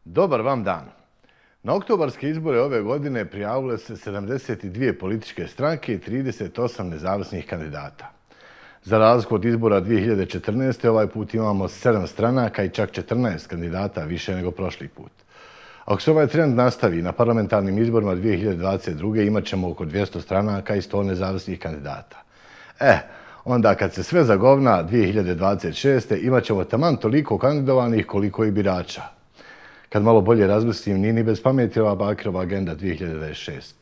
Dobar vam dan. Na oktobarske izbore ove godine prijavile se 72 političke stranke i 38 nezavisnih kandidata. Za razliku od izbora 2014. ovaj put imamo 7 stranaka i čak 14 kandidata više nego prošli put. Ako se ovaj trend nastavi, na parlamentarnim izborima 2022. imat ćemo oko 200 stranaka i 100 nezavisnih kandidata. Onda kad se sve zagovna 2026. imat ćemo taman toliko kandidovanih koliko i birača. Kad malo bolje razmislim, nije ni bez pameti ova Bakirova agenda 2026.